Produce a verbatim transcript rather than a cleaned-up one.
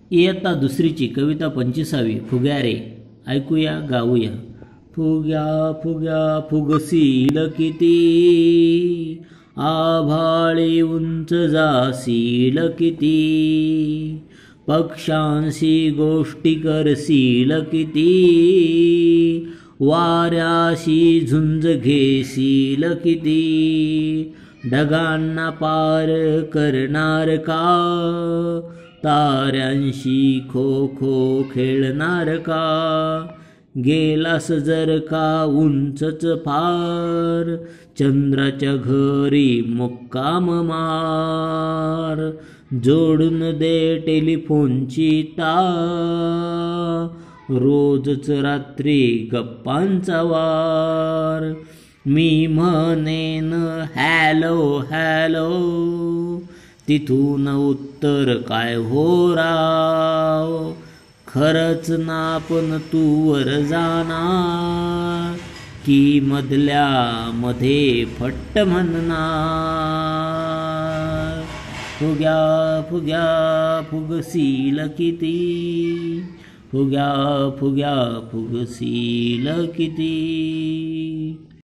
इयत्ता दुसरीची कविता पंचवीसावी फुग्या रे. ऐकूया गाऊया. फुग्या फुग्या फुगसील किती, आभाळी उंच जासील किती, पक्ष्यांशी गोष्टी करसील किती, वाऱ्याशी झुंज घेसील किती, ढगांना पार करणार का, ताऱ्यांशी खो खो खेळणार का, गेलास जर का उंचच फार, चंद्राच्या घरी मुक्काम मार, जोडून दे टेलिफोनची तार, रोजच रात्री गप्पांचा वार, मी म्हणेन हॅलो हॅलो, तिथून उत्तर काय हो राव, खरंच ना पण तू वर जाणार, की मधल्या मध्ये फट्ट म्हणणार. फुग्या फुग्या फुगसील किती, फुग्या फुग्या फुगसील किती.